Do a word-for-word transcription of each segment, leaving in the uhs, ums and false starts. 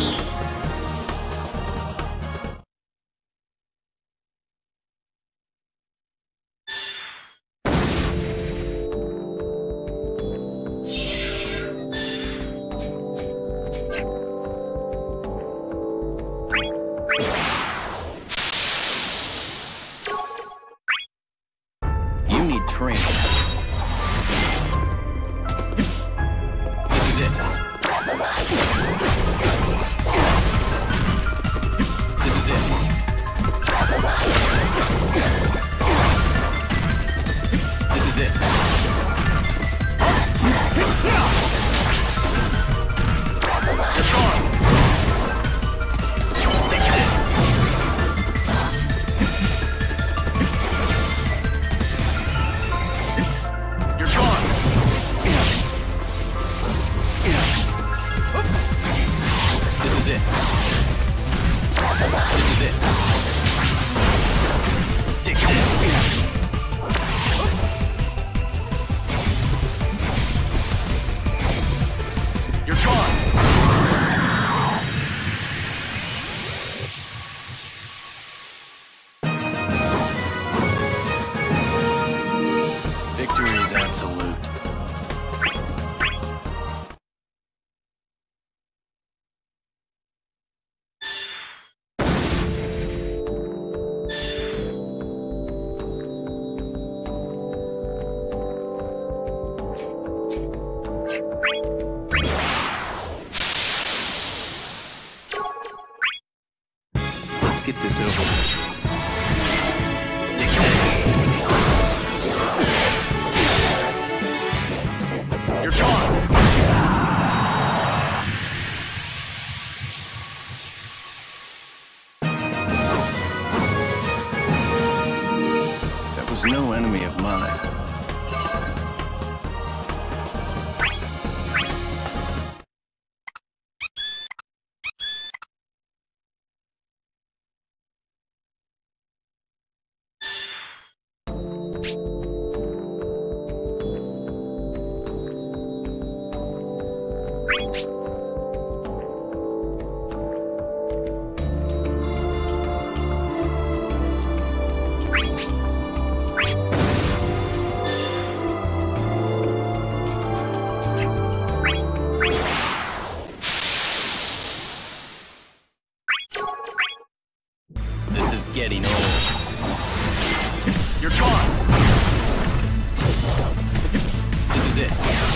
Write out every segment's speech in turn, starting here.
Get this over with. You're gone. That was no enemy of mine. Getting old. You're gone. This is it.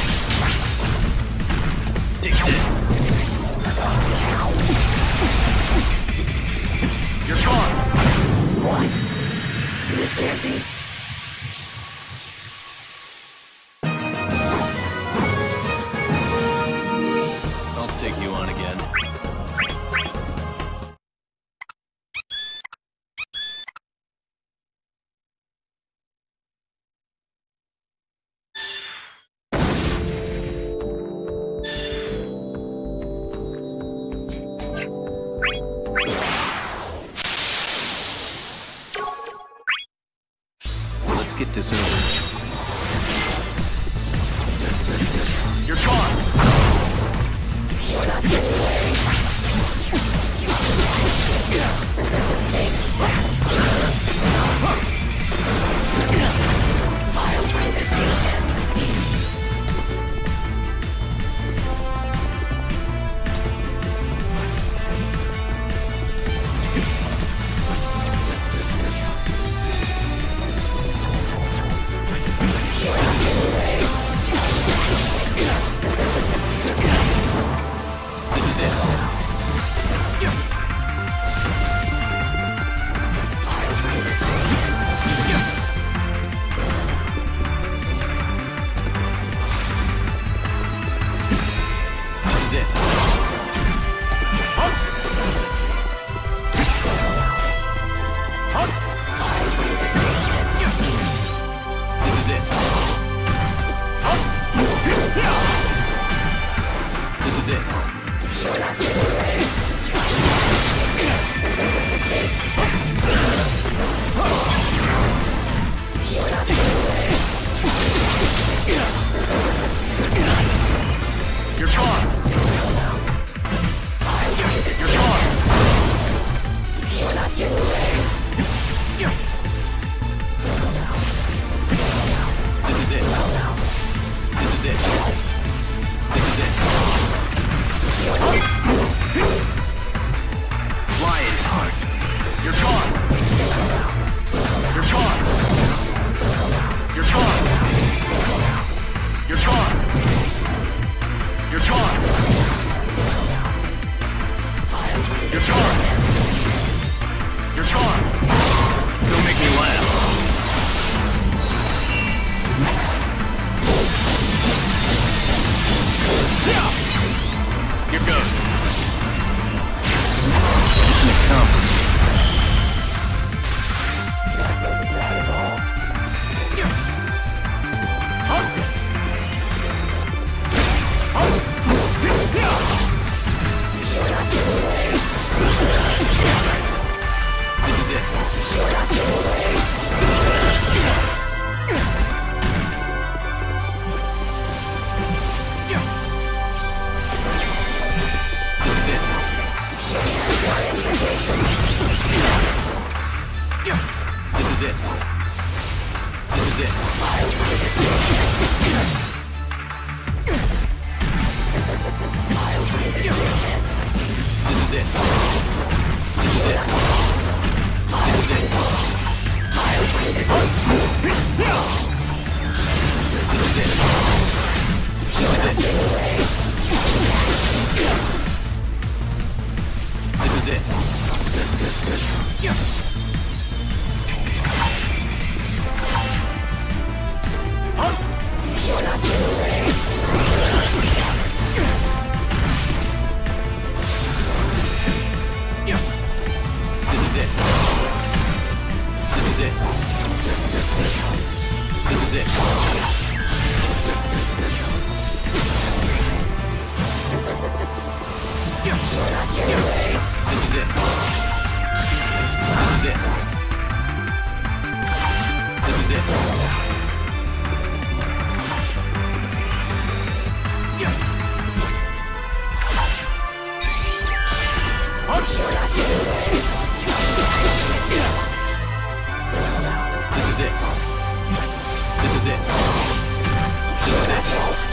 Take this. You're gone. What? This can't be. I'll take you on again. Get this over. You're gone. You're not getting away. I'll bring the station. You're gone. it. This is it. Lion's heart. You're gone. You're gone. You're gone. You're gone. You're gone. You're gone. You're gone. Don't make me laugh. Here goes. Mission accomplished. That wasn't bad at all. This is it. You're not getting away. This is it. This is it. This is it. This is it. This is it. This is it. This is it. Yeah. You're not getting away. Yeah. This is it. This is it. This is it. Yeah. You're not getting away. This is it. This is it. This is it. Yeah. You're not getting away. This is it. This is it. This is it.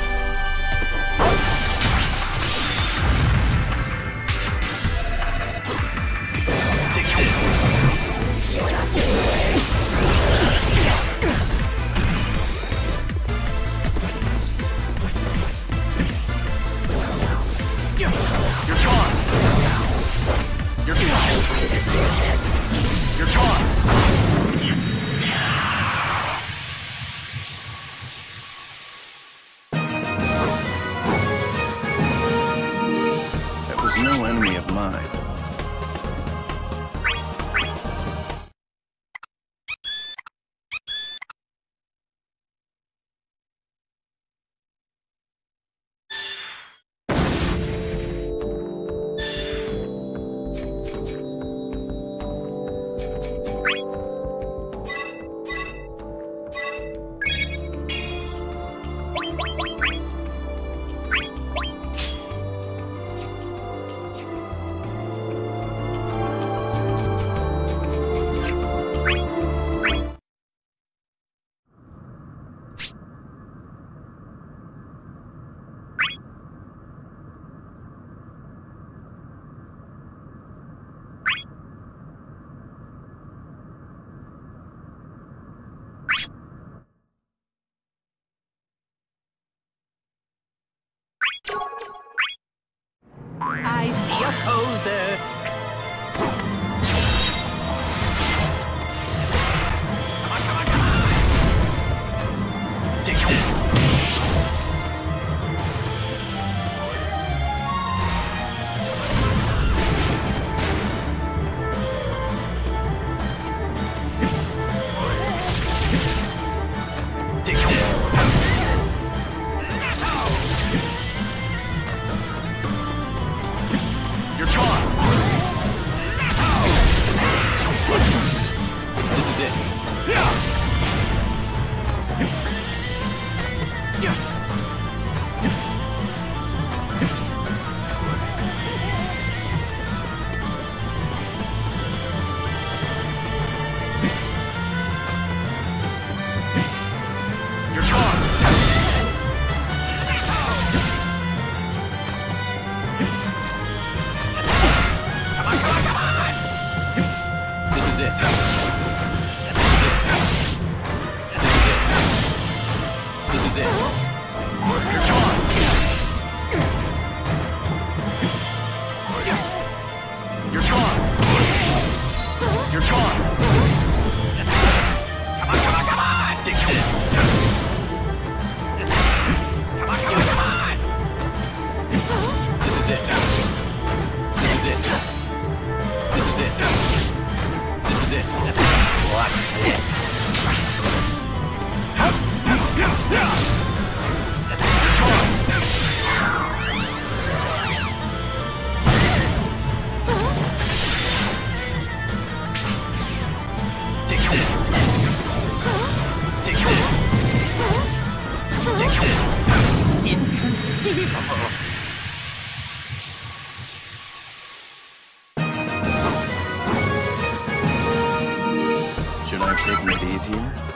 Take this. You're not getting away. You're gone. You're gone. You're gone. That was no enemy of mine. This is it. This is it. This is it. This is it. Watch this. Take this. Take this. Take this. Inconceivable. Should I have taken it easier?